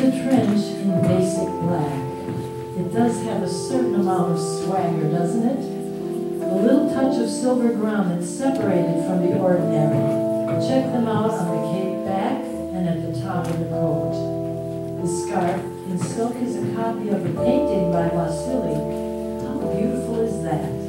the trench in basic black. It does have a certain amount of swagger, doesn't it? A little touch of silver grommets separated from the ordinary. Check them out on the cape back and at the top of the coat. The scarf in silk is a copy of a painting by Wassily. How beautiful is that?